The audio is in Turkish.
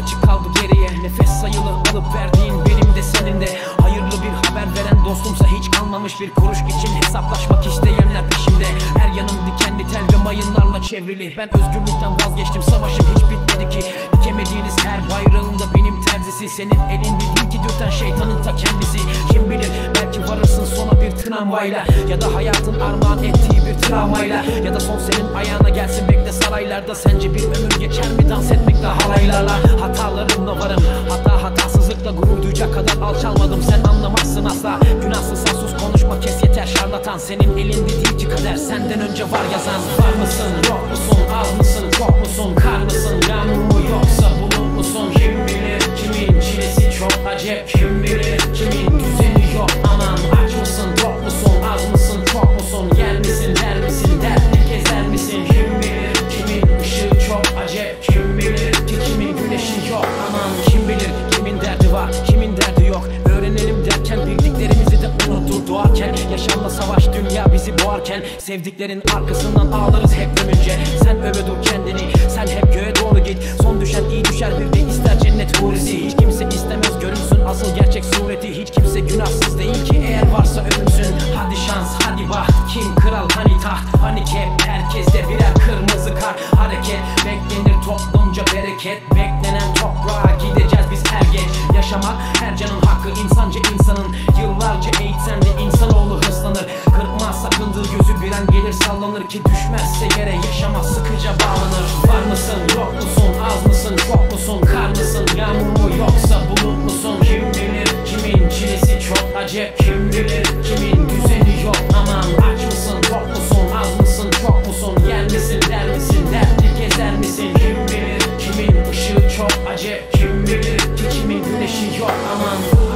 açık kaldı geriye. Nefes sayılı alıp verdiğin benim de senin de. Hayırlı bir haber veren dostumsa hiç kalmamış bir kuruş için hesaplaşmak isteyenler peşimde. Her yanım dikenli tel ve mayınlarla çevrili. Ben özgürlükten vazgeçtim, savaşım hiç bitmedi ki. Dikemediğiniz her bayrağında benim terzisi. Senin elin değil ki dürten şeytanın ta kendisi. Kim bilir belki varırsın sona bir tramvayla, ya da hayatın armağan ettiği bir travmayla, ya da son senin ayağına gelsin bekle saraylarda. Sence bir ömür geçer mi dans etmekle halaylarla? Hatalarımla varım, hatasızlıkla gurur duyacak kadar alçalmadım. Sen anlamazsın asla, günahsızsan sus konuşma kes yeter şarlatan. Senin elinde değil ki kader, senden önce var yazan. Var mısın yok musun, az mısın çok musun, kar mısın yağmur mu yoksa bulut musun? Kim bilir kimin çilesi çok acep, kim bilir kimin düzeni yok. Aman aç mısın tok musun, az mısın çok musun, yer misin der misin dertli gezer misin? Kim bilir kimin ışığı çok acep, kim bilir ki kimin güneşi yok. Aman kim bilir kimin derdi var kimin derdi yok. Öğrenelim derken bildiklerimizi de unutur doğarken. Yaşamla savaş dünya bizi boğarken, sevdiklerin arkasından ağlarız hep gömünce. Sen öve dur kendini, sen hep göğe doğru git. Son düşen iyi düşer, bir de ister cennet hurisi. Hiç kimse istemez görünsün asıl gerçek sureti. Hiç kimse günahsız değil ki eğer varsa övünsün. Hadi şans hadi baht, kim kral hani taht, hani kep, herkeste birer kırmızı kart. Hareket beklenir toplumca bereket, beklenen toprağa gideceğiz biz er geç. Yaşamak her canın hakkı, insanca insanın. Yıllarca eğitsen de insanoğlu hırslanır. Kırpmaz sakındığı gözü bir an gelir sallanır ki düşmezse yere yaşamaz sıkıca bağlanır. Var mısın yok musun, az mısın çok musun, kar mısın yağmur mu yoksa bulut musun? Kim bilir kimin çilesi çok acep, kim bilir kimin düzeni yok. Aman aç mısın tok musun, az mısın çok musun, yer misin der misin dertli gezer misin? Kim bilir kimin ışığı çok acep, kim bilir ki kimin güneşi yok. Aman